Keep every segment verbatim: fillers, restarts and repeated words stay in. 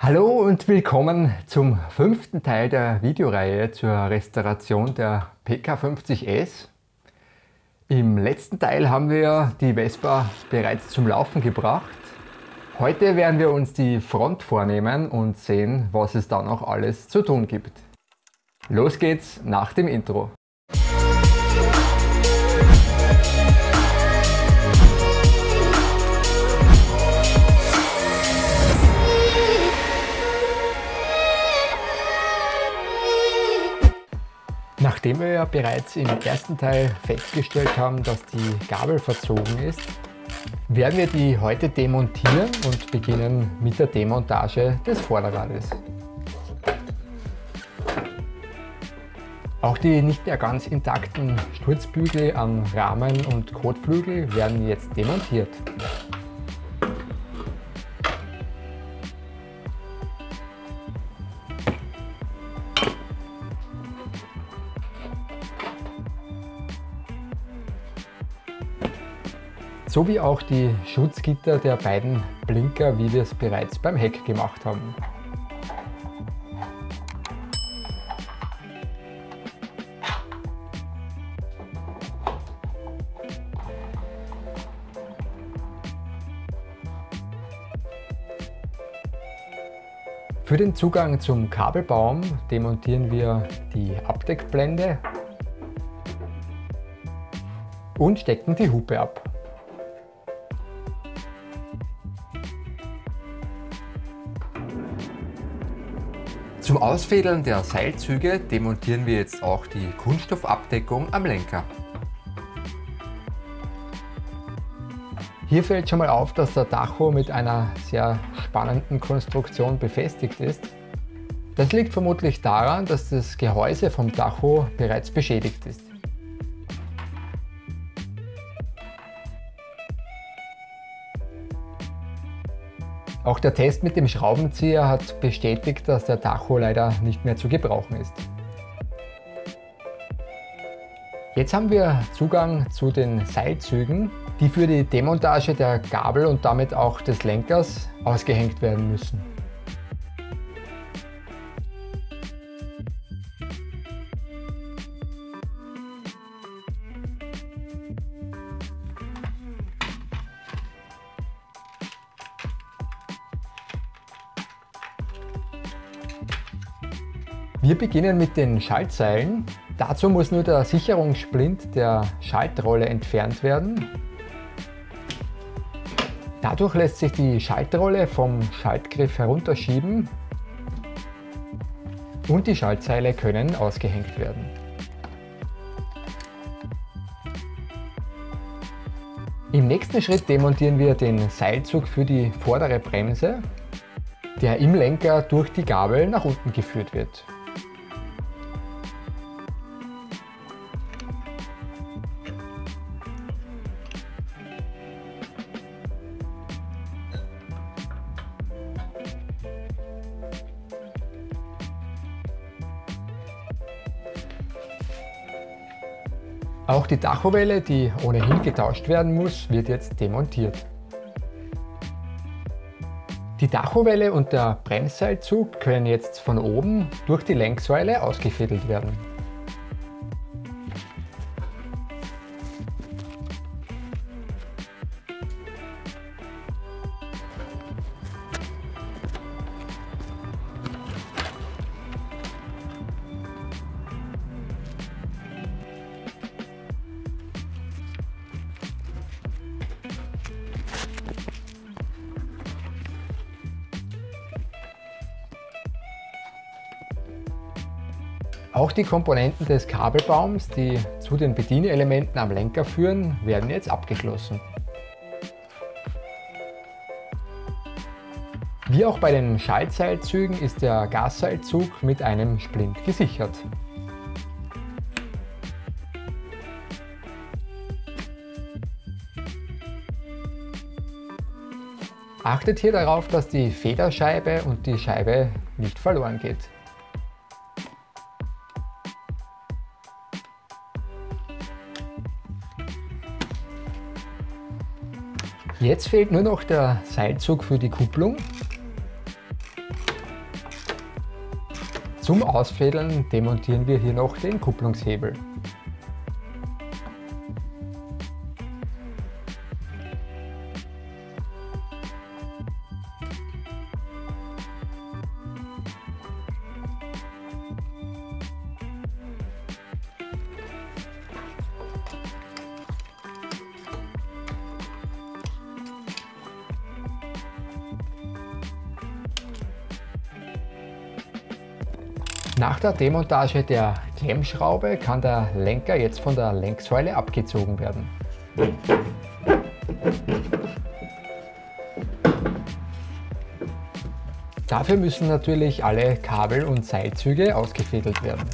Hallo und willkommen zum fünften Teil der Videoreihe zur Restauration der P K fünfzig S. Im letzten Teil haben wir die Vespa bereits zum Laufen gebracht. Heute werden wir uns die Front vornehmen und sehen, was es da noch alles zu tun gibt. Los geht's nach dem Intro. Nachdem wir ja bereits im ersten Teil festgestellt haben, dass die Gabel verzogen ist, werden wir die heute demontieren und beginnen mit der Demontage des Vorderrades. Auch die nicht mehr ganz intakten Sturzbügel am Rahmen und Kotflügel werden jetzt demontiert. Sowie auch die Schutzgitter der beiden Blinker, wie wir es bereits beim Heck gemacht haben. Für den Zugang zum Kabelbaum demontieren wir die Abdeckblende und stecken die Hupe ab. Zum Ausfädeln der Seilzüge demontieren wir jetzt auch die Kunststoffabdeckung am Lenker. Hier fällt schon mal auf, dass der Tacho mit einer sehr spannenden Konstruktion befestigt ist. Das liegt vermutlich daran, dass das Gehäuse vom Tacho bereits beschädigt ist. Auch der Test mit dem Schraubenzieher hat bestätigt, dass der Tacho leider nicht mehr zu gebrauchen ist. Jetzt haben wir Zugang zu den Seilzügen, die für die Demontage der Gabel und damit auch des Lenkers ausgehängt werden müssen. Wir beginnen mit den Schaltseilen. Dazu muss nur der Sicherungssplint der Schaltrolle entfernt werden. Dadurch lässt sich die Schaltrolle vom Schaltgriff herunterschieben und die Schaltseile können ausgehängt werden. Im nächsten Schritt demontieren wir den Seilzug für die vordere Bremse, der im Lenker durch die Gabel nach unten geführt wird. Auch die Tachowelle, die ohnehin getauscht werden muss, wird jetzt demontiert. Die Tachowelle und der Bremsseilzug können jetzt von oben durch die Lenksäule ausgefädelt werden. Auch die Komponenten des Kabelbaums, die zu den Bedienelementen am Lenker führen, werden jetzt abgeschlossen. Wie auch bei den Schaltseilzügen ist der Gasseilzug mit einem Splint gesichert. Achtet hier darauf, dass die Federscheibe und die Scheibe nicht verloren geht. Jetzt fehlt nur noch der Seilzug für die Kupplung. Zum Ausfädeln demontieren wir hier noch den Kupplungshebel. Nach der Demontage der Klemmschraube kann der Lenker jetzt von der Lenksäule abgezogen werden. Dafür müssen natürlich alle Kabel und Seilzüge ausgefädelt werden.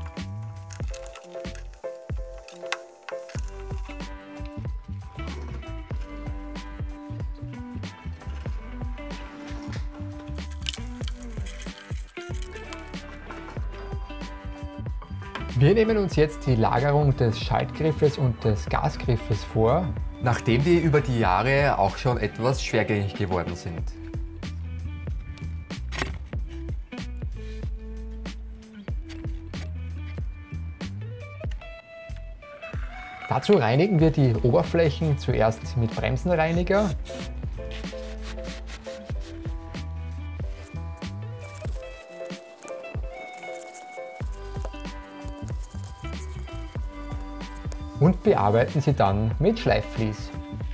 Wir nehmen uns jetzt die Lagerung des Schaltgriffes und des Gasgriffes vor, nachdem die über die Jahre auch schon etwas schwergängig geworden sind. Dazu reinigen wir die Oberflächen zuerst mit Bremsenreiniger. Und bearbeiten sie dann mit Schleifvlies.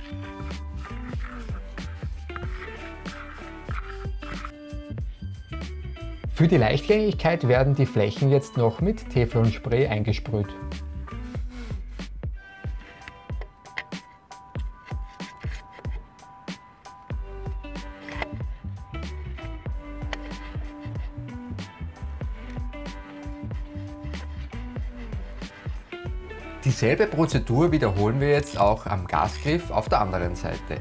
Für die Leichtgängigkeit werden die Flächen jetzt noch mit Teflonspray eingesprüht. Dieselbe Prozedur wiederholen wir jetzt auch am Gasgriff auf der anderen Seite.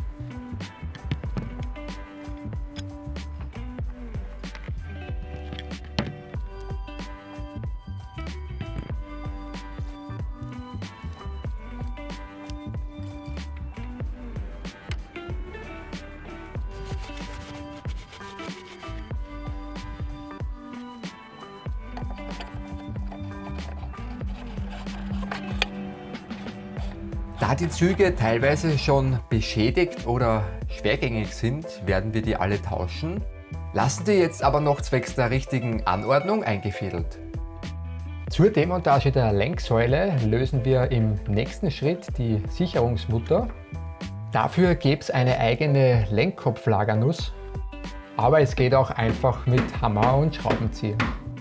Da die Züge teilweise schon beschädigt oder schwergängig sind, werden wir die alle tauschen, lassen die jetzt aber noch zwecks der richtigen Anordnung eingefädelt. Zur Demontage der Lenksäule lösen wir im nächsten Schritt die Sicherungsmutter. Dafür gäbe es eine eigene Lenkkopflagernuss, aber es geht auch einfach mit Hammer und Schraubenzieher.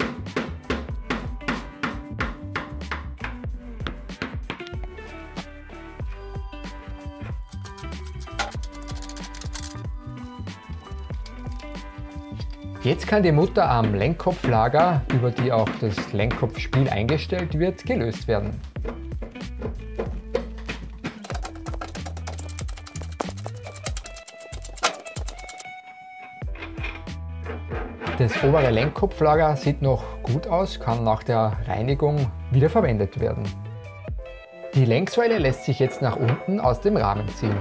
Jetzt kann die Mutter am Lenkkopflager, über die auch das Lenkkopfspiel eingestellt wird, gelöst werden. Das obere Lenkkopflager sieht noch gut aus, kann nach der Reinigung wieder verwendet werden. Die Lenksäule lässt sich jetzt nach unten aus dem Rahmen ziehen.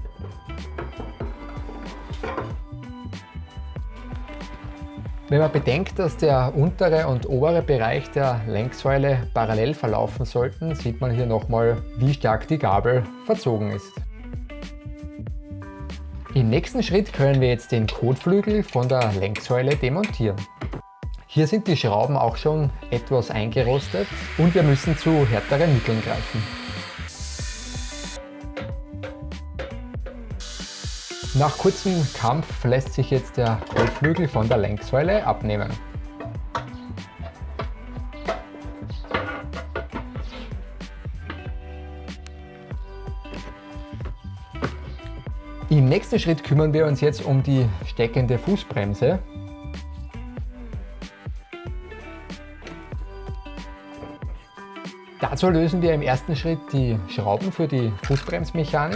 Wenn man bedenkt, dass der untere und obere Bereich der Lenksäule parallel verlaufen sollten, sieht man hier nochmal, wie stark die Gabel verzogen ist. Im nächsten Schritt können wir jetzt den Kotflügel von der Lenksäule demontieren. Hier sind die Schrauben auch schon etwas eingerostet und wir müssen zu härteren Mitteln greifen. Nach kurzem Kampf lässt sich jetzt der Kotflügel von der Lenksäule abnehmen. Im nächsten Schritt kümmern wir uns jetzt um die steckende Fußbremse. Dazu lösen wir im ersten Schritt die Schrauben für die Fußbremsmechanik.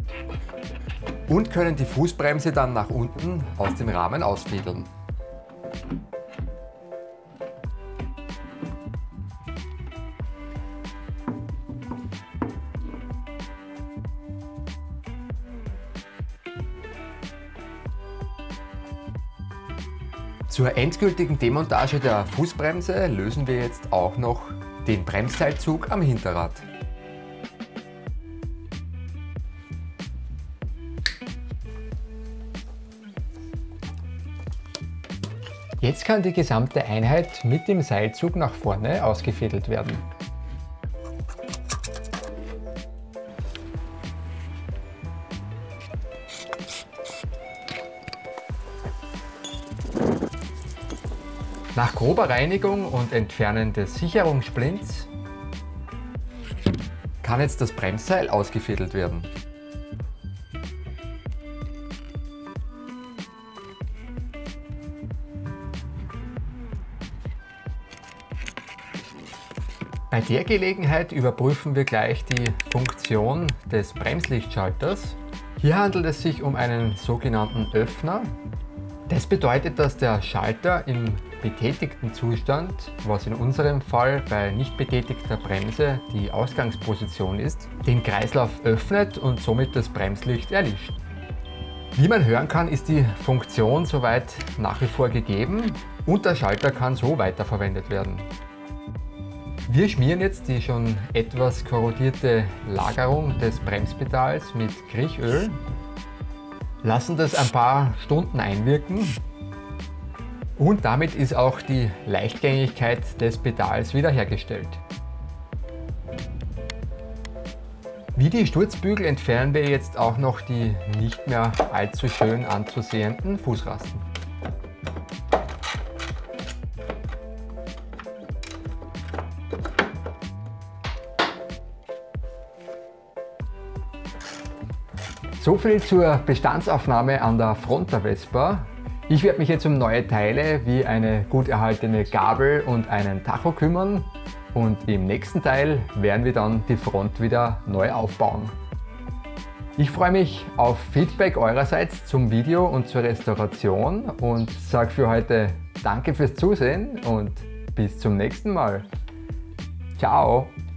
Und können die Fußbremse dann nach unten aus dem Rahmen ausfädeln. Zur endgültigen Demontage der Fußbremse lösen wir jetzt auch noch den Bremsseilzug am Hinterrad. Jetzt kann die gesamte Einheit mit dem Seilzug nach vorne ausgefädelt werden. Nach grober Reinigung und Entfernen des Sicherungssplints kann jetzt das Bremsseil ausgefädelt werden. Bei der Gelegenheit überprüfen wir gleich die Funktion des Bremslichtschalters. Hier handelt es sich um einen sogenannten Öffner. Das bedeutet, dass der Schalter im betätigten Zustand, was in unserem Fall bei nicht betätigter Bremse die Ausgangsposition ist, den Kreislauf öffnet und somit das Bremslicht erlischt. Wie man hören kann, ist die Funktion soweit nach wie vor gegeben und der Schalter kann so weiterverwendet werden. Wir schmieren jetzt die schon etwas korrodierte Lagerung des Bremspedals mit Kriechöl, lassen das ein paar Stunden einwirken und damit ist auch die Leichtgängigkeit des Pedals wiederhergestellt. Wie die Sturzbügel entfernen wir jetzt auch noch die nicht mehr allzu schön anzusehenden Fußrasten. So viel zur Bestandsaufnahme an der Front der Vespa. Ich werde mich jetzt um neue Teile wie eine gut erhaltene Gabel und einen Tacho kümmern und im nächsten Teil werden wir dann die Front wieder neu aufbauen. Ich freue mich auf Feedback eurerseits zum Video und zur Restauration und sage für heute Danke fürs Zusehen und bis zum nächsten Mal. Ciao!